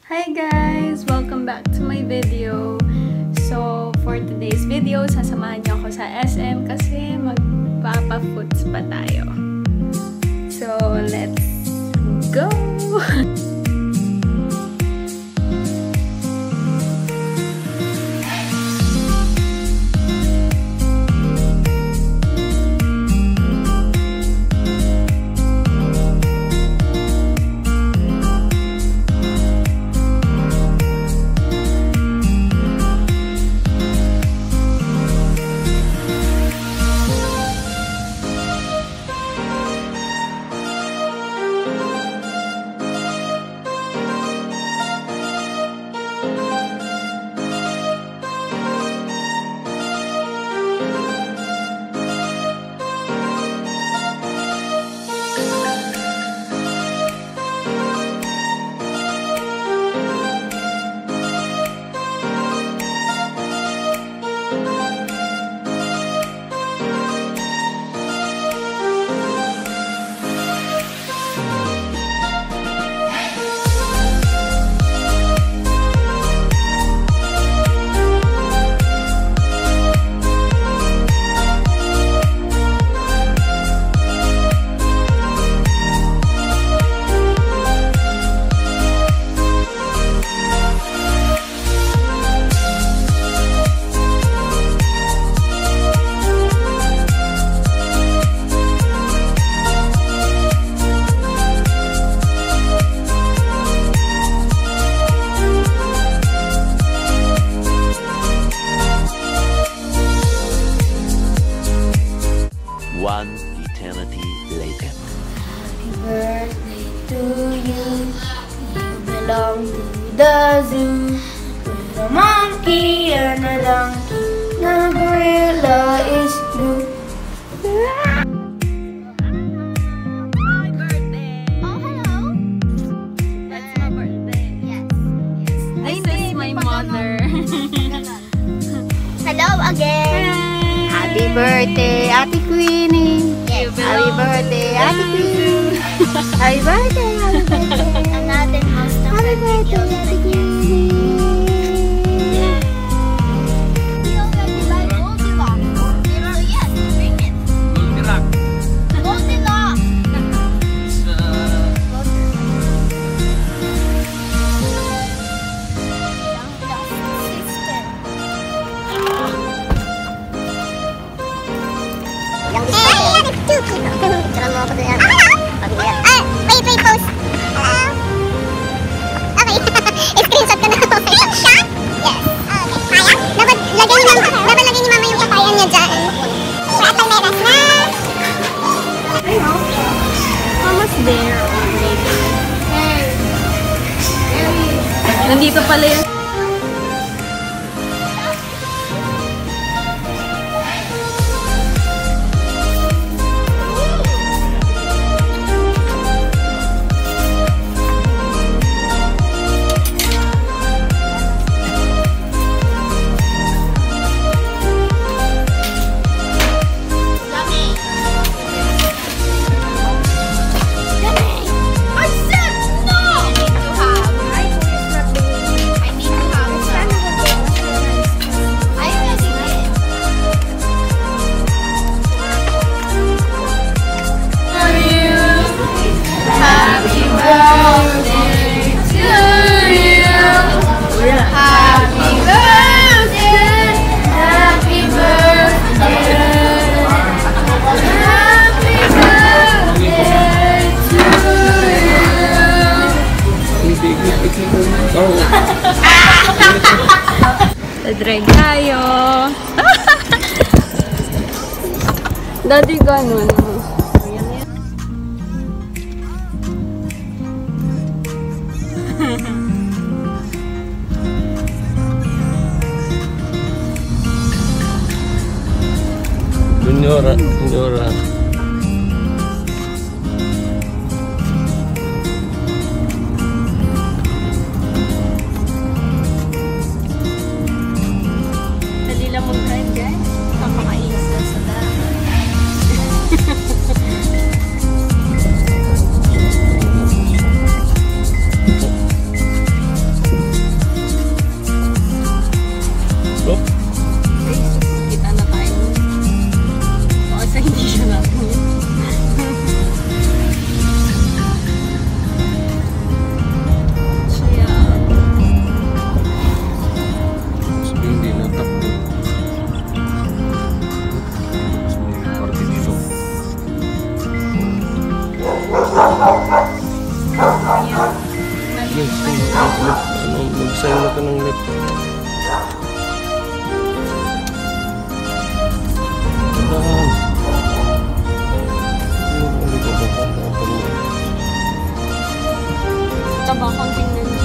Hi guys! Welcome back to my video. So, for today's video, sasamahan niyo ako sa SM kasi magpapa-foods pa tayo. So, let's go! One eternity later. Happy birthday to you. You belong to the zoo. With a monkey and a donkey. The gorilla is blue. My birthday! Oh, hello. That's my birthday. Yes. This is my mother. Hello again. Happy birthday, Ate Queenie. Yes. Happy birthday, Ate Queenie. Happy birthday, happy birthday. Another most of Happy the birthday, videos Ate that you Queenie. we already like Goldilocks. So yes, bring it. Goldilocks. Wait, pause. Hello? Okay. Screenshot ka na. Shot? Yes. Okay. Kaya? Dapat lagay ni mama yung kakayan niya dyan. At palmeras na. Mama's there already. Nandito pala yung drive tayo. Daddy, ganun. Senyora. Dali lang mag-drive, guys. Papakainis na sa daan. Mag-sign na ka ng lip. Taba kang tingnan nyo.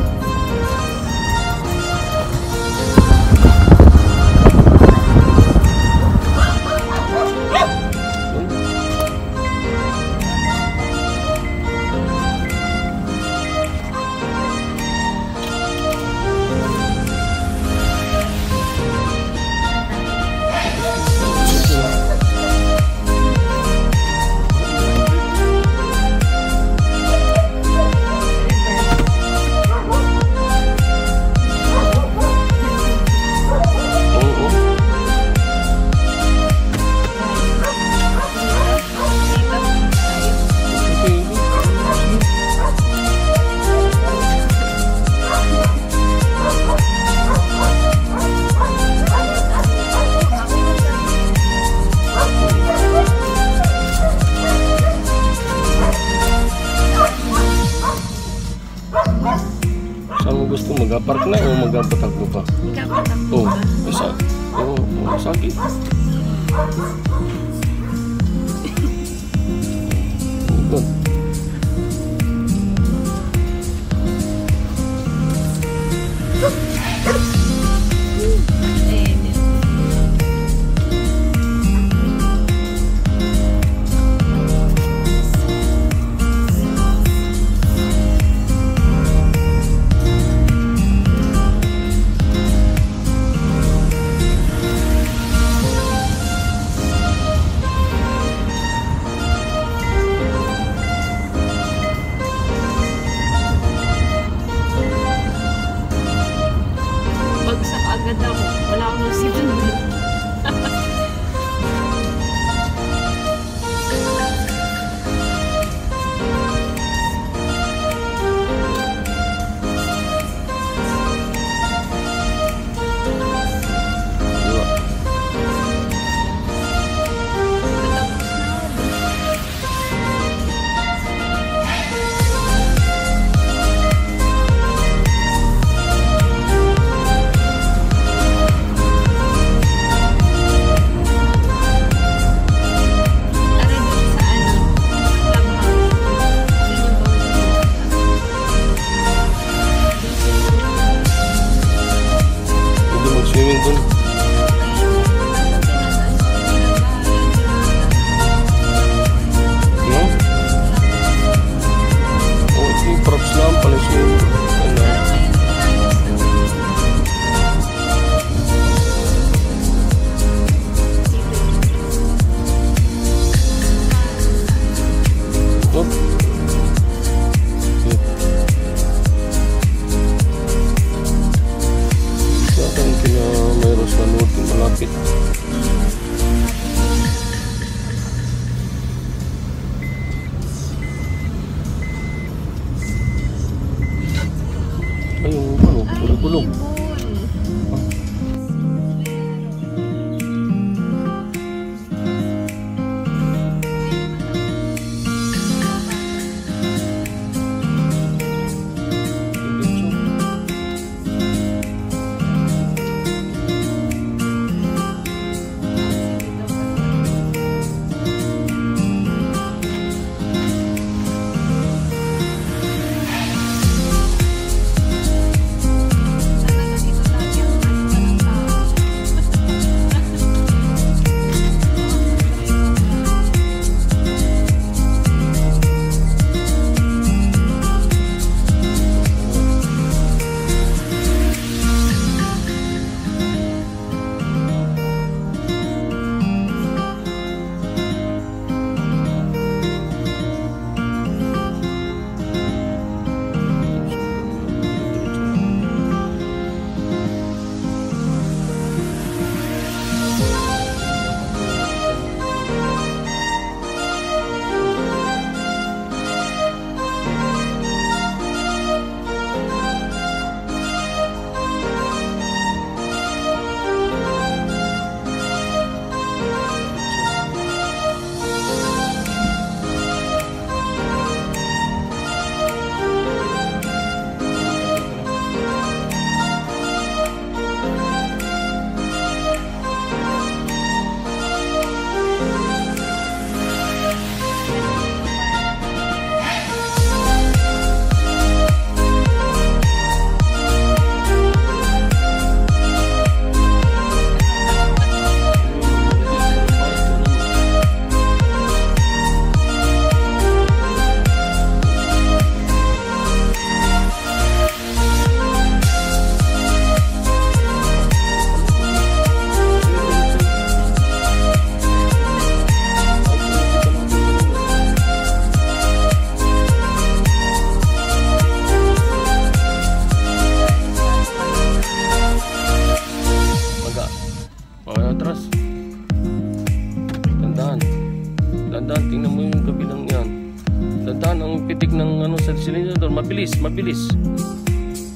Saan mo gusto? Mag-park na o mag-patakbo pa? Magkapatakbo Oo. ba? Isa. Oo. Sakit. Good. Bagsak agad ako. Wala akong nasipan. Swimming pool. No? Oh, ito yung props lang pala swimming pool. Ano? Oh. Sa akin kina mayroon sa Norte malapit. Ay, yung ano, kulog-kulog.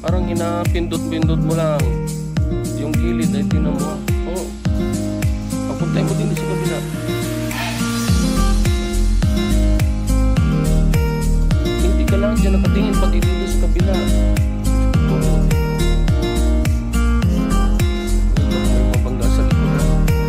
Parang hinapindot-pindot mo lang. Yung gilid ay tinan mo. Oo. Papuntay mo din sa kabila. Hindi ka lang dyan nakatingin pati dito sa kabila. Oo. May mabangga sa likod.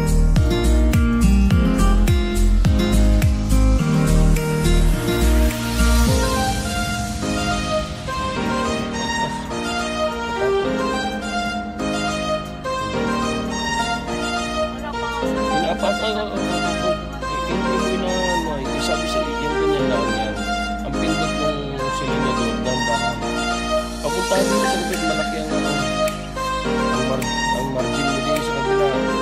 Hindi mo na sabi sa yung ganyan lang yan. Ang pindot ng silinador, dandahan. Papuntahan din sa kapit, malaki ang margin mo din sa kabila.